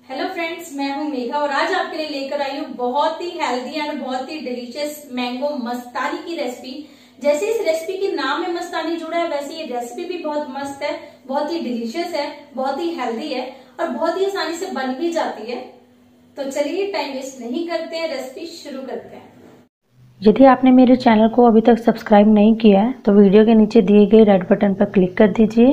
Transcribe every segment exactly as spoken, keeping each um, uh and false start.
Hello friends, मैं हूं मेघा और आज आपके लिए लेकर आई हूं बहुत ही हेल्दी एंड बहुत ही डिलीशियस मैंगो मस्तानी की रेसिपी। जैसे इस रेसिपी के नाम में मस्तानी जुड़ा है, वैसे ये रेसिपी भी बहुत मस्त है, बहुत ही डिलीशियस है, बहुत ही हेल्दी है और बहुत ही आसानी से बन भी जाती है। तो चलिए टाइम वेस्ट नहीं करते हैं, रेसिपी शुरू करते हैं। यदि आपने मेरे चैनल को अभी तक सब्सक्राइब नहीं किया है तो वीडियो के नीचे दिए गए रेड बटन पर क्लिक कर दीजिए,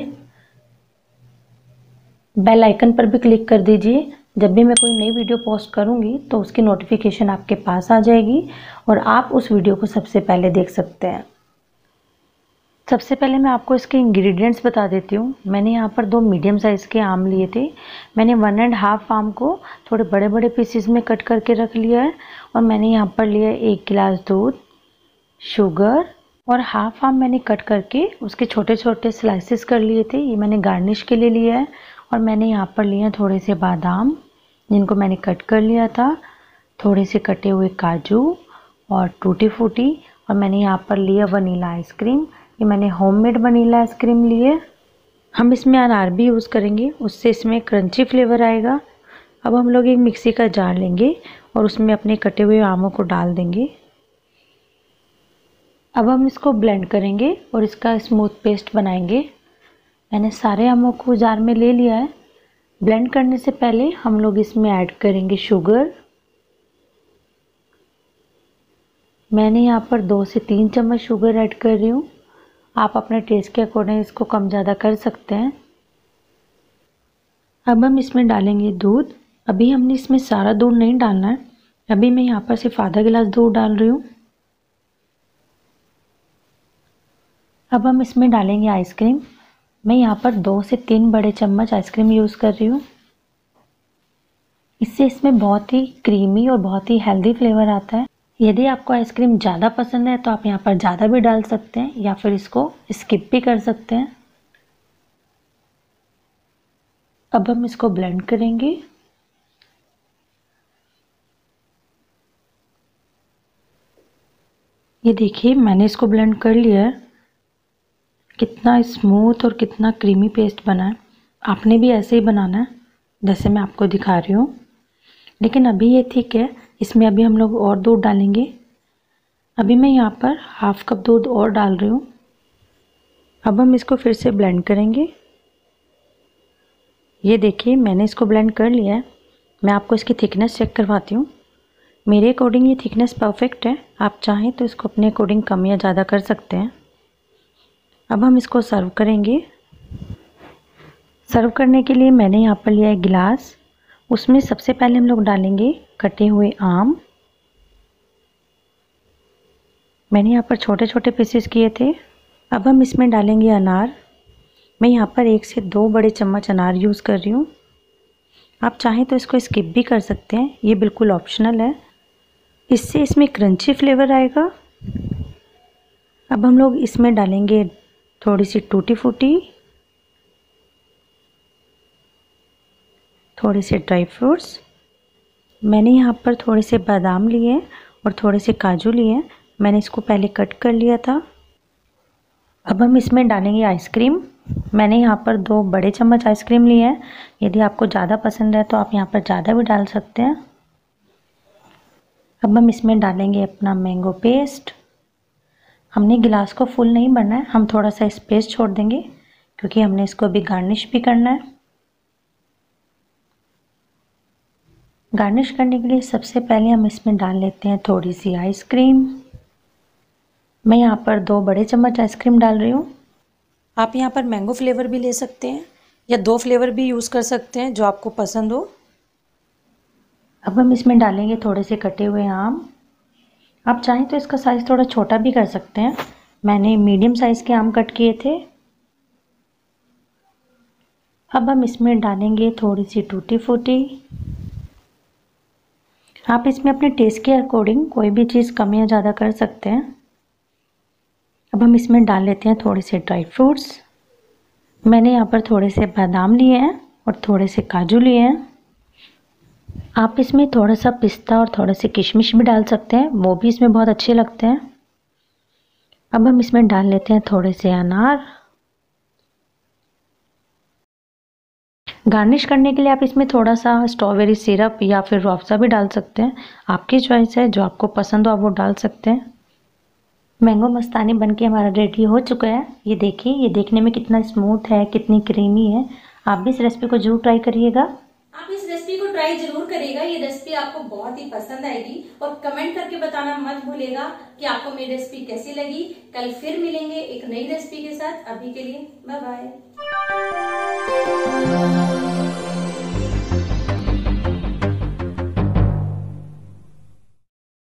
बेल आइकन पर भी क्लिक कर दीजिए। जब भी मैं कोई नई वीडियो पोस्ट करूंगी तो उसकी नोटिफिकेशन आपके पास आ जाएगी और आप उस वीडियो को सबसे पहले देख सकते हैं। सबसे पहले मैं आपको इसके इंग्रेडिएंट्स बता देती हूँ। मैंने यहाँ पर दो मीडियम साइज़ के आम लिए थे। मैंने वन एंड हाफ आम को थोड़े बड़े बड़े पीसेस में कट करके रख लिया है और मैंने यहाँ पर लिया एक गिलास दूध, शुगर और हाफ आम मैंने कट करके उसके छोटे छोटे स्लाइसेस कर लिए थे। ये मैंने गार्निश के लिए लिया है। और मैंने यहाँ पर लिए थोड़े से बादाम जिनको मैंने कट कर लिया था, थोड़े से कटे हुए काजू और टूटी फूटी, और मैंने यहाँ पर लिया वनीला आइसक्रीम। ये मैंने होममेड वनीला आइसक्रीम लिए। हम इसमें अनार भी यूज़ करेंगे, उससे इसमें क्रंची फ्लेवर आएगा। अब हम लोग एक मिक्सी का जार लेंगे और उसमें अपने कटे हुए आमों को डाल देंगे। अब हम इसको ब्लेंड करेंगे और इसका स्मूथ पेस्ट बनाएंगे। मैंने सारे आमों को जार में ले लिया है। ब्लेंड करने से पहले हम लोग इसमें ऐड करेंगे शुगर। मैंने यहाँ पर दो से तीन चम्मच शुगर ऐड कर रही हूँ। आप अपने टेस्ट के अकॉर्डिंग इसको कम ज़्यादा कर सकते हैं। अब हम इसमें डालेंगे दूध। अभी हमने इसमें सारा दूध नहीं डालना है। अभी मैं यहाँ पर सिर्फ आधा गिलास दूध डाल रही हूँ। अब हम इसमें डालेंगे आइसक्रीम। मैं यहाँ पर दो से तीन बड़े चम्मच आइसक्रीम यूज़ कर रही हूँ। इससे इसमें बहुत ही क्रीमी और बहुत ही हेल्दी फ्लेवर आता है। यदि आपको आइसक्रीम ज़्यादा पसंद है तो आप यहाँ पर ज़्यादा भी डाल सकते हैं या फिर इसको स्किप भी कर सकते हैं। अब हम इसको ब्लेंड करेंगे। ये देखिए मैंने इसको ब्लेंड कर लिया है। कितना स्मूथ और कितना क्रीमी पेस्ट बना है। आपने भी ऐसे ही बनाना है जैसे मैं आपको दिखा रही हूँ। लेकिन अभी ये ठीक है, इसमें अभी हम लोग और दूध डालेंगे। अभी मैं यहाँ पर हाफ कप दूध और डाल रही हूँ। अब हम इसको फिर से ब्लेंड करेंगे। ये देखिए मैंने इसको ब्लेंड कर लिया है। मैं आपको इसकी थिकनेस चेक करवाती हूँ। मेरे अकॉर्डिंग ये थिकनेस परफेक्ट है। आप चाहें तो इसको अपने अकॉर्डिंग कम या ज़्यादा कर सकते हैं। अब हम इसको सर्व करेंगे। सर्व करने के लिए मैंने यहाँ पर लिया है गिलास। उसमें सबसे पहले हम लोग डालेंगे कटे हुए आम। मैंने यहाँ पर छोटे छोटे पीसेस किए थे। अब हम इसमें डालेंगे अनार। मैं यहाँ पर एक से दो बड़े चम्मच अनार यूज़ कर रही हूँ। आप चाहें तो इसको स्किप भी कर सकते हैं, ये बिल्कुल ऑप्शनल है। इससे इसमें क्रंची फ्लेवर आएगा। अब हम लोग इसमें डालेंगे थोड़ी सी टूटी फूटी, थोड़े से ड्राई फ्रूट्स। मैंने यहाँ पर थोड़े से बादाम लिए और थोड़े से काजू लिए। मैंने इसको पहले कट कर लिया था। अब हम इसमें डालेंगे आइसक्रीम। मैंने यहाँ पर दो बड़े चम्मच आइसक्रीम लिए हैं। यदि आपको ज़्यादा पसंद है तो आप यहाँ पर ज़्यादा भी डाल सकते हैं। अब हम इसमें डालेंगे अपना मैंगो पेस्ट। हमने गिलास को फुल नहीं भरना है, हम थोड़ा सा स्पेस छोड़ देंगे क्योंकि हमने इसको अभी गार्निश भी करना है। गार्निश करने के लिए सबसे पहले हम इसमें डाल लेते हैं थोड़ी सी आइसक्रीम। मैं यहाँ पर दो बड़े चम्मच आइसक्रीम डाल रही हूँ। आप यहाँ पर मैंगो फ्लेवर भी ले सकते हैं या दो फ्लेवर भी यूज़ कर सकते हैं जो आपको पसंद हो। अब हम इसमें डालेंगे थोड़े से कटे हुए आम। आप चाहें तो इसका साइज़ थोड़ा छोटा भी कर सकते हैं। मैंने मीडियम साइज़ के आम कट किए थे। अब हम इसमें डालेंगे थोड़ी सी टूटी फूटी। आप इसमें अपने टेस्ट के अकॉर्डिंग कोई भी चीज़ कम या ज़्यादा कर सकते हैं। अब हम इसमें डाल लेते हैं थोड़े से ड्राई फ्रूट्स। मैंने यहाँ पर थोड़े से बादाम लिए हैं और थोड़े से काजू लिए हैं। आप इसमें थोड़ा सा पिस्ता और थोड़े से किशमिश भी डाल सकते हैं, वो भी इसमें बहुत अच्छे लगते हैं। अब हम इसमें डाल लेते हैं थोड़े से अनार। गार्निश करने के लिए आप इसमें थोड़ा सा स्ट्रॉबेरी सिरप या फिर रूह अफ़ज़ा भी डाल सकते हैं, आपकी चॉइस है, जो आपको पसंद हो आप वो डाल सकते हैं। मैंगो मस्तानी बनके हमारा रेडी हो चुका है। ये देखिए, ये देखने में कितना स्मूथ है, कितनी क्रीमी है। आप भी इस रेसिपी को जरूर ट्राई करिएगा। आप इस रेसिपी को ट्राई जरूर करिएगा, ये रेसिपी आपको बहुत ही पसंद आएगी और कमेंट करके बताना मत भूलिएगा कि आपको मेरी रेसिपी कैसी लगी। कल फिर मिलेंगे एक नई रेसिपी के साथ। अभी के लिए बाय बाय।